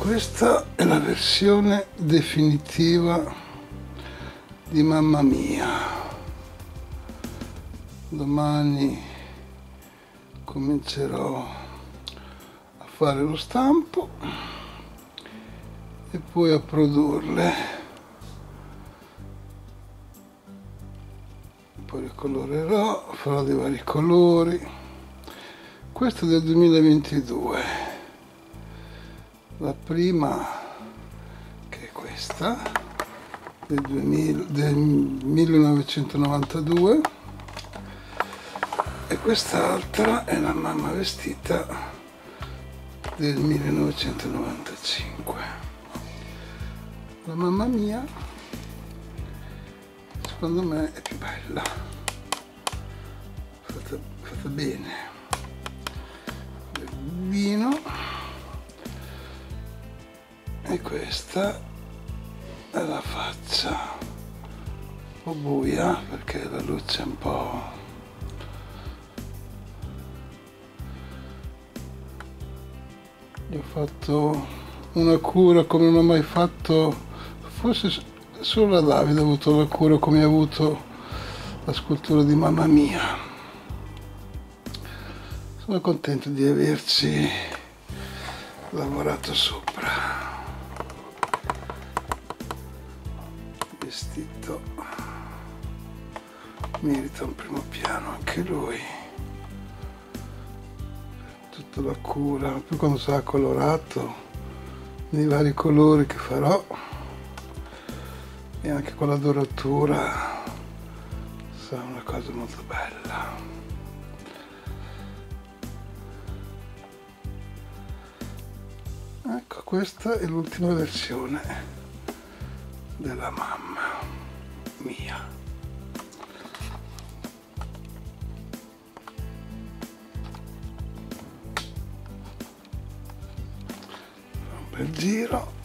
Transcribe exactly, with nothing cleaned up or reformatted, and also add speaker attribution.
Speaker 1: Questa è la versione definitiva di Mamma Mia. Domani comincerò a fare lo stampo e poi a produrle. Poi le colorerò, farò dei vari colori. Questo è del duemilaventidue. La prima, che è questa, del, duemila, del millenovecentonovantadue, e quest'altra è la mamma vestita del millenovecentonovantacinque. La Mamma Mia, secondo me, è più bella, fatta, fatta bene. Il vino. E questa è la faccia un po' buia perché la luce è un po'... Gli ho fatto una cura come non ho mai fatto, forse solo a Davide ha avuto la cura come ha avuto la scultura di Mamma Mia. Sono contento di averci lavorato sopra. Vestito merita un primo piano anche lui, tutta la cura, poi quando sarà colorato nei vari colori che farò e anche con la doratura sarà una cosa molto bella. Ecco, questa è l'ultima versione della Mamma Mia. Un bel giro.